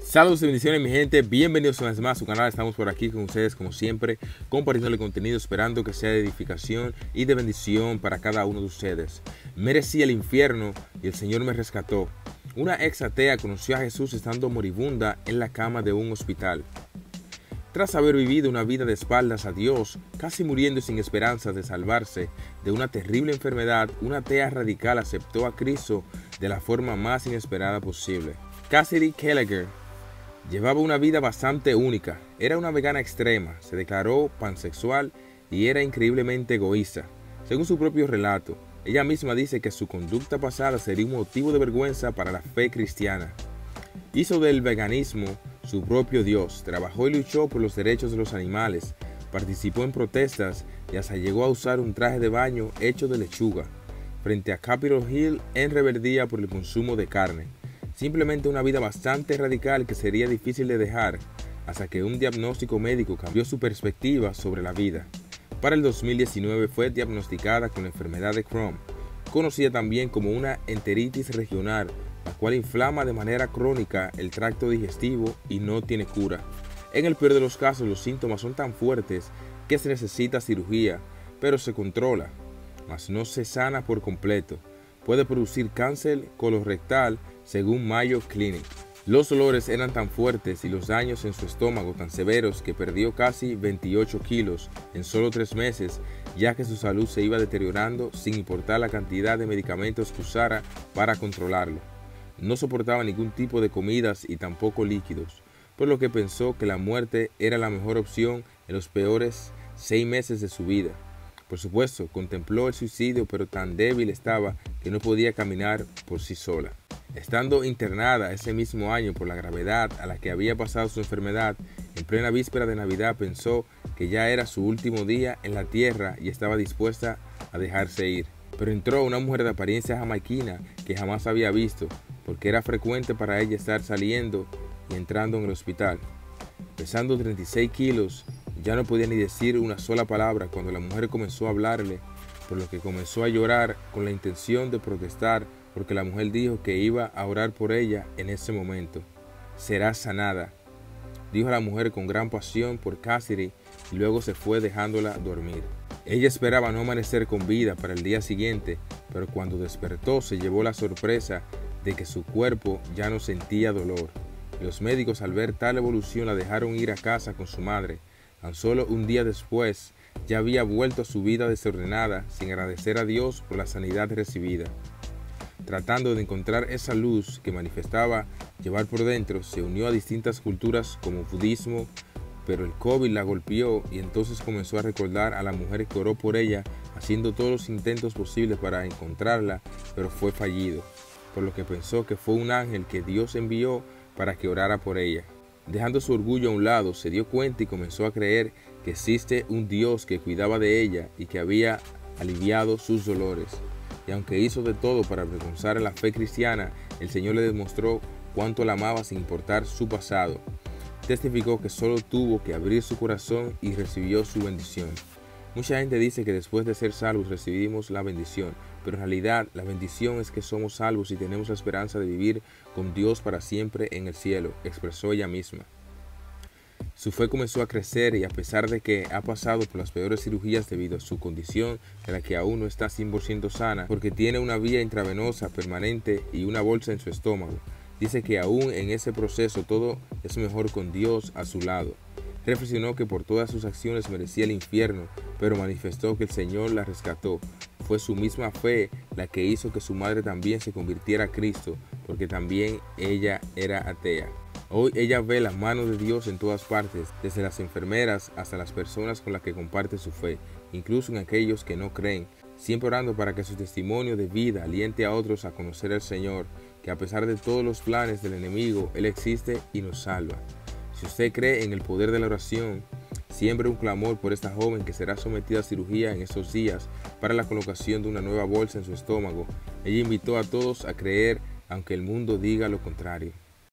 Saludos y bendiciones, mi gente, bienvenidos una vez más a su canal. Estamos por aquí con ustedes como siempre, compartiéndole contenido, esperando que sea de edificación y de bendición para cada uno de ustedes. Merecía el infierno y el Señor me rescató. Una ex atea conoció a Jesús estando moribunda en la cama de un hospital. Tras haber vivido una vida de espaldas a Dios, casi muriendo y sin esperanza de salvarse de una terrible enfermedad, una atea radical aceptó a Cristo de la forma más inesperada posible. Cassidy Gallagher llevaba una vida bastante única. Era una vegana extrema, se declaró pansexual y era increíblemente egoísta. Según su propio relato, ella misma dice que su conducta pasada sería un motivo de vergüenza para la fe cristiana. Hizo del veganismo su propio Dios, trabajó y luchó por los derechos de los animales, participó en protestas y hasta llegó a usar un traje de baño hecho de lechuga, frente a Capitol Hill en rebeldía por el consumo de carne. Simplemente una vida bastante radical que sería difícil de dejar, hasta que un diagnóstico médico cambió su perspectiva sobre la vida. Para el 2019 fue diagnosticada con la enfermedad de Crohn, conocida también como una enteritis regional, la cual inflama de manera crónica el tracto digestivo y no tiene cura. En el peor de los casos, los síntomas son tan fuertes que se necesita cirugía, pero se controla, mas no se sana por completo. Puede producir cáncer colorectal, según Mayo Clinic. Los dolores eran tan fuertes y los daños en su estómago tan severos que perdió casi 28 kilos en solo 3 meses, ya que su salud se iba deteriorando sin importar la cantidad de medicamentos que usara para controlarlo. No soportaba ningún tipo de comidas y tampoco líquidos, por lo que pensó que la muerte era la mejor opción en los peores 6 meses de su vida. Por supuesto, contempló el suicidio, pero tan débil estaba que no podía caminar por sí sola. Estando internada ese mismo año por la gravedad a la que había pasado su enfermedad, en plena víspera de Navidad pensó que ya era su último día en la tierra y estaba dispuesta a dejarse ir. Pero entró una mujer de apariencia jamaiquina que jamás había visto, porque era frecuente para ella estar saliendo y entrando en el hospital. Pesando 36 kilos, ya no podía ni decir una sola palabra cuando la mujer comenzó a hablarle, por lo que comenzó a llorar con la intención de protestar, porque la mujer dijo que iba a orar por ella en ese momento. «Serás sanada», dijo la mujer con gran pasión por Cassidy, y luego se fue dejándola dormir. Ella esperaba no amanecer con vida para el día siguiente, pero cuando despertó se llevó la sorpresa de que su cuerpo ya no sentía dolor. Los médicos, al ver tal evolución, la dejaron ir a casa con su madre. Tan solo un día después, ya había vuelto a su vida desordenada, sin agradecer a Dios por la sanidad recibida. Tratando de encontrar esa luz que manifestaba llevar por dentro, se unió a distintas culturas como budismo, pero el COVID la golpeó y entonces comenzó a recordar a la mujer que oró por ella, haciendo todos los intentos posibles para encontrarla, pero fue fallido, por lo que pensó que fue un ángel que Dios envió para que orara por ella. Dejando su orgullo a un lado, se dio cuenta y comenzó a creer que existe un Dios que cuidaba de ella y que había aliviado sus dolores. Y aunque hizo de todo para avergonzar a la fe cristiana, el Señor le demostró cuánto la amaba sin importar su pasado. Testificó que solo tuvo que abrir su corazón y recibió su bendición. Mucha gente dice que después de ser salvos recibimos la bendición, pero en realidad la bendición es que somos salvos y tenemos la esperanza de vivir con Dios para siempre en el cielo, expresó ella misma. Su fe comenzó a crecer y a pesar de que ha pasado por las peores cirugías debido a su condición, de la que aún no está 100% sana, porque tiene una vía intravenosa permanente y una bolsa en su estómago, dice que aún en ese proceso todo es mejor con Dios a su lado. Reflexionó que por todas sus acciones merecía el infierno, pero manifestó que el Señor la rescató. Fue su misma fe la que hizo que su madre también se convirtiera a Cristo, porque también ella era atea. Hoy ella ve la mano de Dios en todas partes, desde las enfermeras hasta las personas con las que comparte su fe, incluso en aquellos que no creen, siempre orando para que su testimonio de vida aliente a otros a conocer al Señor, que a pesar de todos los planes del enemigo, Él existe y nos salva. Si usted cree en el poder de la oración, siembre un clamor por esta joven que será sometida a cirugía en estos días para la colocación de una nueva bolsa en su estómago. Ella invitó a todos a creer, aunque el mundo diga lo contrario.